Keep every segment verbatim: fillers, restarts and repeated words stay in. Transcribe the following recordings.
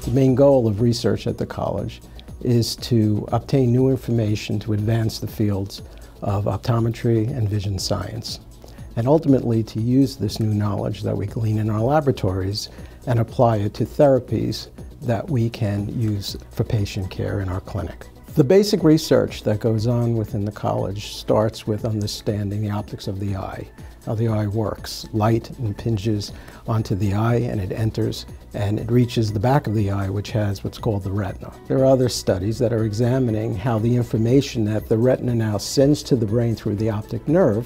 The main goal of research at the college is to obtain new information to advance the fields of optometry and vision science, and ultimately to use this new knowledge that we glean in our laboratories and apply it to therapies that we can use for patient care in our clinic. The basic research that goes on within the college starts with understanding the optics of the eye, how the eye works. Light impinges onto the eye and it enters and it reaches the back of the eye, which has what's called the retina. There are other studies that are examining how the information that the retina now sends to the brain through the optic nerve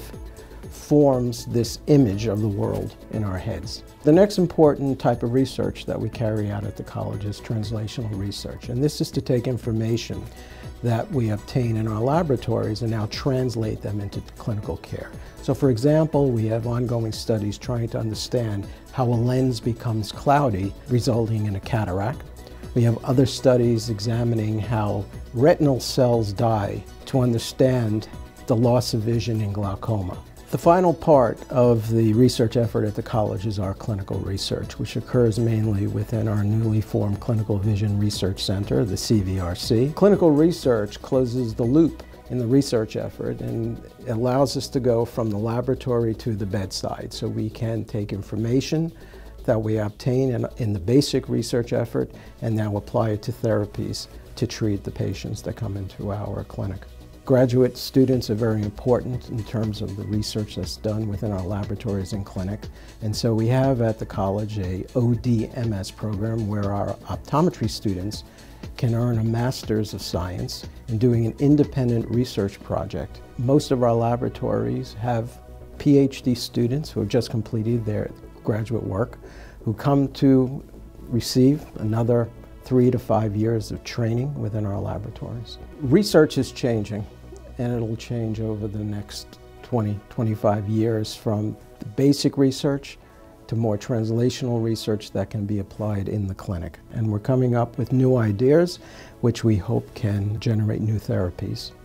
forms this image of the world in our heads. The next important type of research that we carry out at the college is translational research, and this is to take information that we obtain in our laboratories and now translate them into clinical care. So for example, we have ongoing studies trying to understand how a lens becomes cloudy, resulting in a cataract. We have other studies examining how retinal cells die to understand the loss of vision in glaucoma. The final part of the research effort at the college is our clinical research, which occurs mainly within our newly formed Clinical Vision Research Center, the C V R C. Clinical research closes the loop in the research effort and allows us to go from the laboratory to the bedside, so we can take information that we obtain in, in the basic research effort and now apply it to therapies to treat the patients that come into our clinic. Graduate students are very important in terms of the research that's done within our laboratories and clinic. And so we have at the college a O D M S program where our optometry students can earn a Master's of Science in doing an independent research project. Most of our laboratories have PhD students who have just completed their graduate work who come to receive another three to five years of training within our laboratories. Research is changing, and it'll change over the next twenty, twenty-five years from the basic research to more translational research that can be applied in the clinic. And we're coming up with new ideas which we hope can generate new therapies.